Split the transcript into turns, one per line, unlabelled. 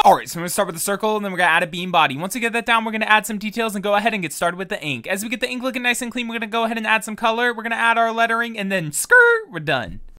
Alright, so I'm going to start with the circle, and then we're going to add a bean body. Once we get that down, we're going to add some details and go ahead and get started with the ink. As we get the ink looking nice and clean, we're going to go ahead and add some color. We're going to add our lettering, and then skirt, we're done.